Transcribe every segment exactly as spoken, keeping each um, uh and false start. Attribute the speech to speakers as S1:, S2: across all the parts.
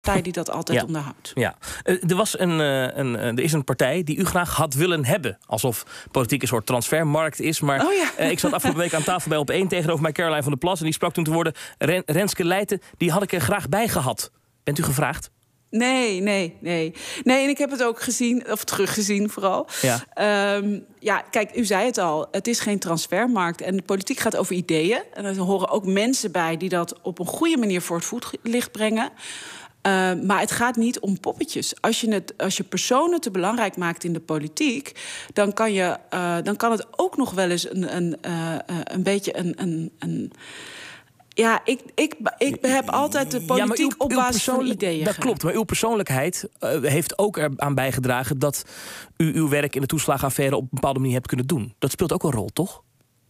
S1: partij die dat altijd
S2: Ja.
S1: onderhoudt.
S2: Ja. Uh, er, was een, uh, een, uh, er is een partij die u graag had willen hebben. Alsof politiek een soort transfermarkt is. Maar
S1: oh ja.
S2: uh, ik zat afgelopen week aan tafel bij Op één tegenover mij Caroline van der Plas. En die sprak toen te worden. Ren, Renske Leijten, die had ik er graag bij gehad. Bent u gevraagd?
S1: Nee, nee, nee. Nee, en ik heb het ook gezien, of teruggezien vooral.
S2: Ja.
S1: Um, ja, kijk, u zei het al. Het is geen transfermarkt. En de politiek gaat over ideeën. En er horen ook mensen bij die dat op een goede manier voor het voetlicht brengen. Uh, maar het gaat niet om poppetjes. Als je, het, als je personen te belangrijk maakt in de politiek, dan kan, je, uh, dan kan het ook nog wel eens een, een, uh, uh, een beetje een. een, een Ja, ik, ik, ik heb altijd de politiek ja, uw, op basis van ideeën.
S2: Dat klopt, maar uw persoonlijkheid uh, heeft ook eraan bijgedragen dat u uw werk in de toeslagenaffaire op een bepaalde manier hebt kunnen doen. Dat speelt ook een rol, toch?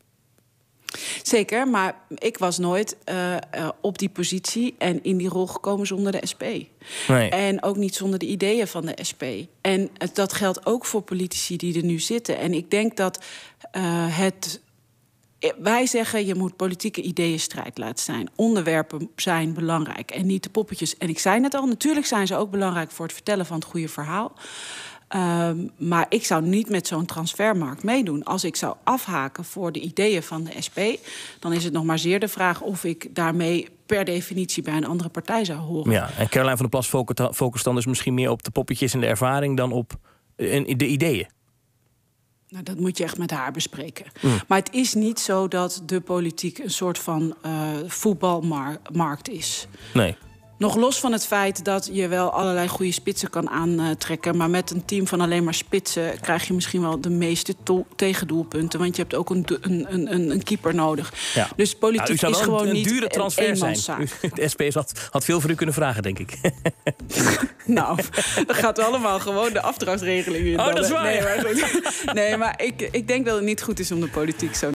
S1: Zeker, maar ik was nooit uh, uh, op die positie en in die rol gekomen zonder de S P.
S2: Nee.
S1: En ook niet zonder de ideeën van de S P. En uh, dat geldt ook voor politici die er nu zitten. En ik denk dat uh, het... Wij zeggen, je moet politieke ideeënstrijd laten zijn. Onderwerpen zijn belangrijk en niet de poppetjes. En ik zei net al, natuurlijk zijn ze ook belangrijk voor het vertellen van het goede verhaal. Um, maar ik zou niet met zo'n transfermarkt meedoen. Als ik zou afhaken voor de ideeën van de S P, dan is het nog maar zeer de vraag of ik daarmee per definitie bij een andere partij zou horen.
S2: Ja, en Caroline van der Plas focust dan dus misschien meer op de poppetjes en de ervaring dan op de ideeën.
S1: Nou, dat moet je echt met haar bespreken.
S2: Mm.
S1: Maar het is niet zo dat de politiek een soort van uh, voetbalmarkt is.
S2: Nee.
S1: Nog los van het feit dat je wel allerlei goede spitsen kan aantrekken, maar met een team van alleen maar spitsen krijg je misschien wel de meeste tegendoelpunten. Want je hebt ook een, een, een, een keeper nodig.
S2: Ja.
S1: Dus politiek
S2: nou,
S1: is gewoon
S2: een,
S1: niet
S2: een dure transfer zijn. De S P S had, had veel voor u kunnen vragen, denk ik.
S1: Nou, dan gaat u allemaal gewoon de afdrachtsregeling in.
S2: Oh, dat is waar.
S1: Nee, maar, goed. nee, maar ik, ik denk dat het niet goed is om de politiek zo